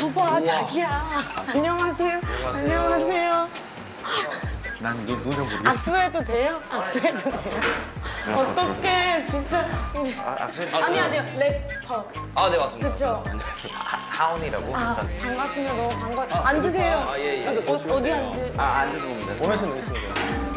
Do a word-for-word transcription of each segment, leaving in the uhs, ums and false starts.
봐봐, 자기야. 안녕하세요. 안녕하세요. 난 누군지 모르겠어. 악수해도 돼요? 악수해도 돼요? 어떡해, 진짜. 아, 악수해도 아니, 아니요. 래퍼. 아, 네, 맞습니다. 그쵸? 하온이라고? 아, 반갑습니다. 너무 반가워요. 앉으세요. 아, 예, 예. 어, 어디 앉으? 아, 앉으신 겁니다. 원하시는 있습니다.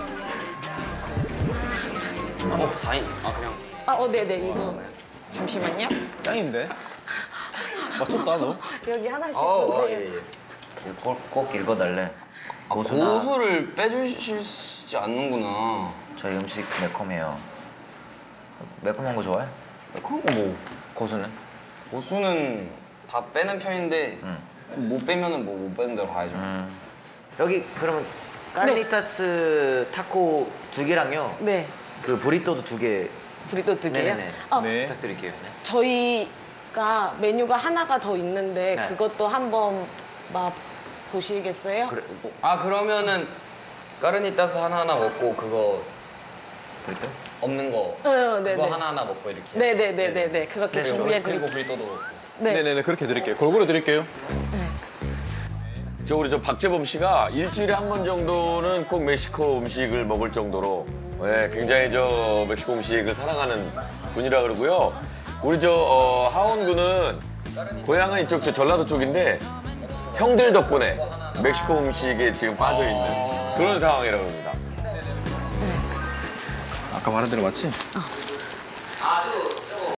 어, 사인. 아, 그냥. 아, 어, 네네, 이거. 잠시만요. 짱인데? 맞췄다, 너? 여기 하나씩 어, 아, 보세요. 예, 예. 꼭, 꼭 읽어달래. 아, 고수를 빼주시지 않는구나. 저희 음식 매콤해요. 매콤한 거 좋아해? 매콤한 거 뭐? 고수는? 고수는 다 빼는 편인데 응. 못 빼면은 뭐 못 빼는 대로 가야죠. 음. 여기 그러면 까르니타스 타코 두 개랑요. 네. 그 브리또도 두 개. 브리또 두 개요? 네네네. 어, 네. 부탁드릴게요. 네. 저희가 메뉴가 하나가 더 있는데 네. 그것도 한번 맛 보시겠어요? 그래, 뭐, 아, 그러면은 까르니타스 하나하나 먹고 그거 브리또? 없는 거 어, 네네. 그거 하나하나 먹고 이렇게. 네네네네네. 그렇게 네, 준비해 그리고 드릴게요. 브리또도 먹고. 네. 네네네, 그렇게 드릴게요. 골고루 드릴게요. 저 우리 저 박재범 씨가 일주일에 한 번 정도는 꼭 멕시코 음식을 먹을 정도로 예, 굉장히 저 멕시코 음식을 사랑하는 분이라 그러고요. 우리 저 어, 하온 군은 고향은 이쪽 저 전라도 쪽인데 형들 덕분에 멕시코 음식에 지금 빠져 있는 그런 상황이라고 합니다. 아까 말한 대로 맞지? 어,